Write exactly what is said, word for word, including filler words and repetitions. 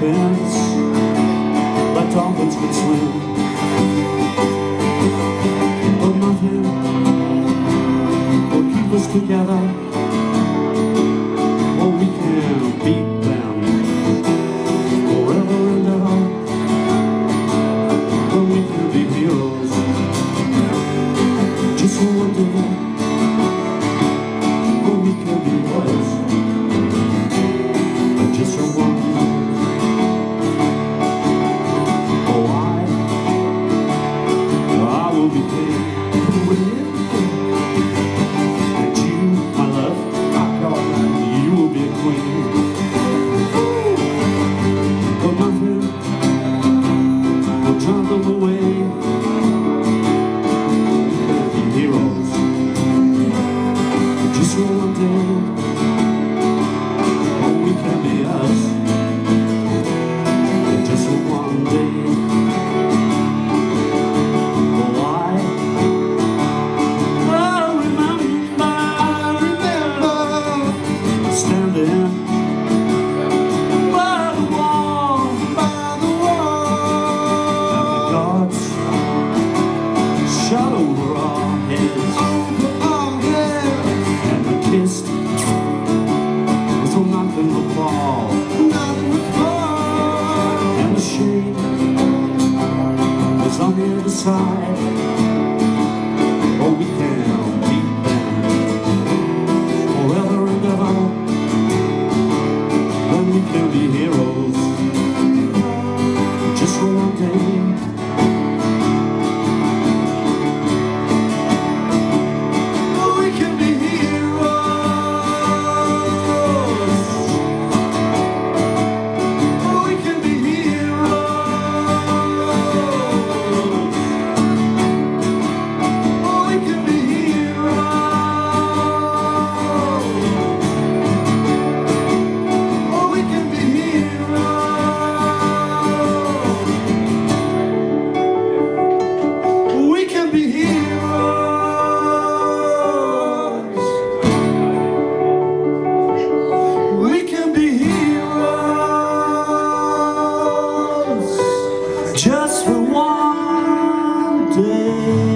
mountains like dolphins can swim, but nothing will keep us together. Oh, we can beat them forever and ever. Oh, we can be heroes just for one day. Oh, we can be boys just for one day. Be paid. And you, my love, you will be a queen. But nothing will drive them away. We'll be heroes just for one day. Oh, we can be us just for one day. Shot over our heads, over our heads, and we kissed so nothing would fall, nothing would fall, and the shade was on the other side. Oh, we can beat them forever and ever, and we can be heroes just for one day. Just for one day.